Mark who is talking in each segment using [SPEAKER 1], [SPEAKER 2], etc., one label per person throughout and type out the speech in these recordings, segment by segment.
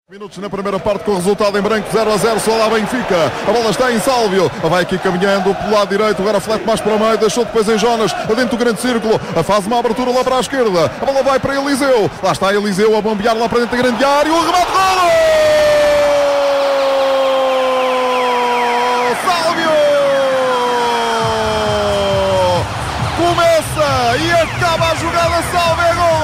[SPEAKER 1] Minutos na primeira parte com o resultado em branco, 0-0, só lá Benfica. A bola está em Sálvio, vai aqui caminhando pelo lado direito, agora flete mais para o meio, deixou depois em Jonas, dentro do grande círculo, faz uma abertura lá para a esquerda, a bola vai para Eliseu, lá está Eliseu a bombear lá para dentro da grande área, o remate, golo! Sálvio! Começa e acaba a jogada, Sálvio, é golo!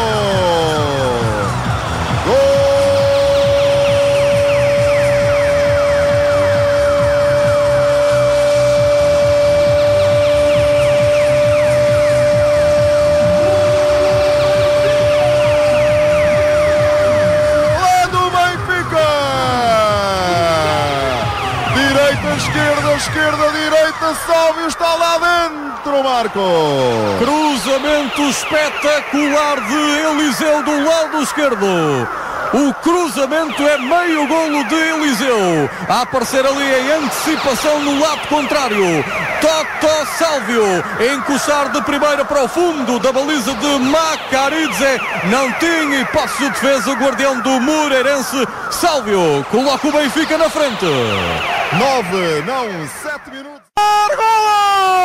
[SPEAKER 1] Esquerda, direita, Sálvio está lá dentro, Marco.
[SPEAKER 2] Cruzamento espetacular de Eliseu do lado esquerdo. O cruzamento é meio golo de Eliseu. A aparecer ali em antecipação no lado contrário. Toto Sálvio, encostar de primeira para o fundo da baliza de Macaridze. Não tinha hipótese de defesa o guardião do Moreirense. Sálvio coloca o Benfica na frente.
[SPEAKER 1] 9, não, 7 minutos.
[SPEAKER 2] Golo!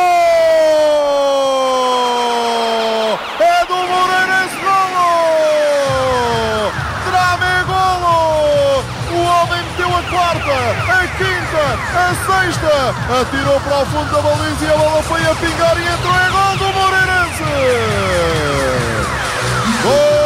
[SPEAKER 1] É do Moreirense, golo! Drame, golo! O homem meteu a quarta, a quinta, a sexta. Atirou para o fundo da baliza e a bola foi a pingar e entrou em gol do Moreirense! Gol!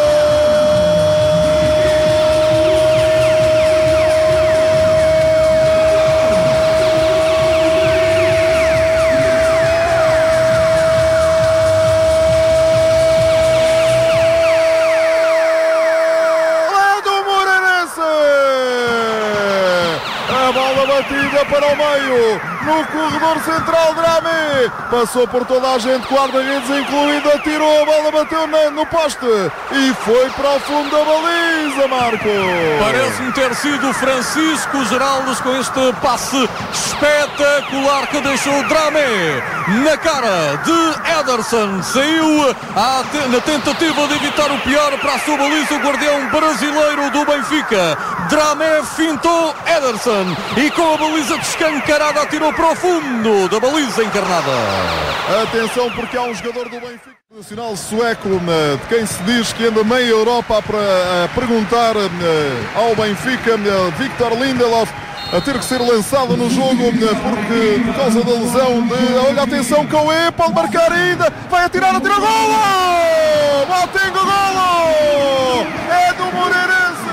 [SPEAKER 1] Batida para o meio, no corredor central, Drame, passou por toda a gente, guarda-redes incluído, atirou, a bola bateu no poste e foi para o fundo da baliza, Marco.
[SPEAKER 2] Parece-me ter sido Francisco Geraldes com este passe espetacular que deixou Drame na cara de Ederson. Saiu na tentativa de evitar o pior para a sua baliza, o guardião brasileiro do Benfica. Drame fintou Ederson e com a baliza descancarada atirou para o fundo da baliza encarnada.
[SPEAKER 1] Atenção, porque há um jogador do Benfica nacional sueco, de quem se diz que anda meia Europa a perguntar ao Benfica, Victor Lindelof, a ter que ser lançado no jogo porque por causa da lesão de... Olha, atenção, Cauê pode marcar ainda, vai atirar, atira, golo! Botenga, golo! É do Moreirense!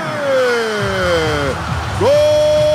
[SPEAKER 1] Gol!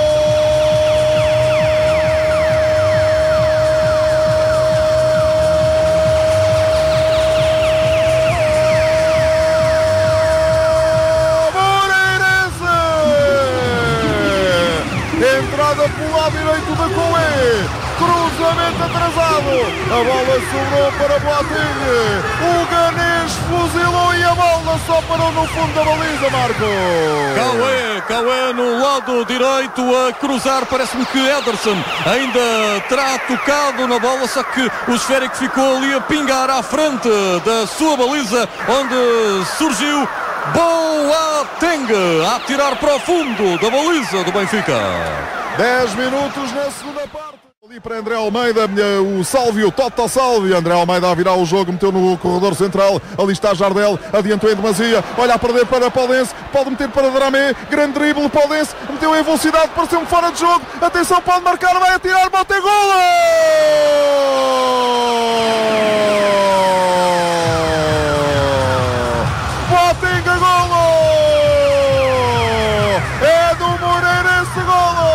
[SPEAKER 1] Entrada pelo lado direito da Coé, cruzamento atrasado, a bola sobrou para Boateng, o ganês fuzilou e a bola só parou no fundo da baliza, Marco.
[SPEAKER 2] Cauê no lado direito a cruzar, parece-me que Ederson ainda terá tocado na bola, só que o esférico ficou ali a pingar à frente da sua baliza, onde surgiu Boateng a atirar para o fundo da baliza do Benfica.
[SPEAKER 1] 10 minutos na segunda parte. Ali para André Almeida, o Sálvio, Toto Sálvio. André Almeida a virar o jogo, meteu no corredor central. Ali está Jardel, adiantou em demasia. Olha a perder para Podense, pode meter para Dramé. Grande drible, Podense, meteu em velocidade, pareceu-me fora de jogo. Atenção, pode marcar, vai atirar, bota golo! Botenga, golo! É do Moreirense, golo!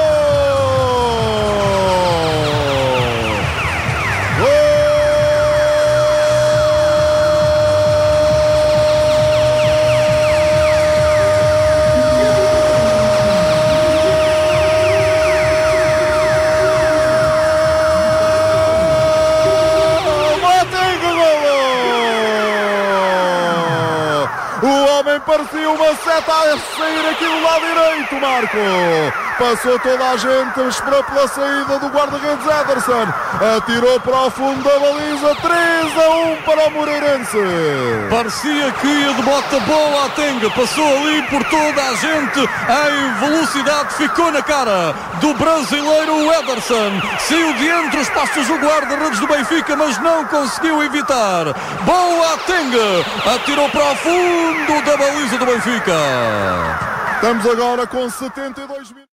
[SPEAKER 1] Parecia uma seta a sair aqui do lado direito, Marco. passou toda a gente, esperou pela saída do guarda-redes Ederson, atirou para o fundo da baliza, 3-1 para o Moreirense.
[SPEAKER 2] Parecia que ia de bota boa a Tenga, passou ali por toda a gente em velocidade, ficou na cara do brasileiro Ederson, saiu de entre os passos do guarda-redes do Benfica, mas não conseguiu evitar. Boa a Tenga, atirou para o fundo da baliza do Benfica.
[SPEAKER 1] Estamos agora com 72 minutos.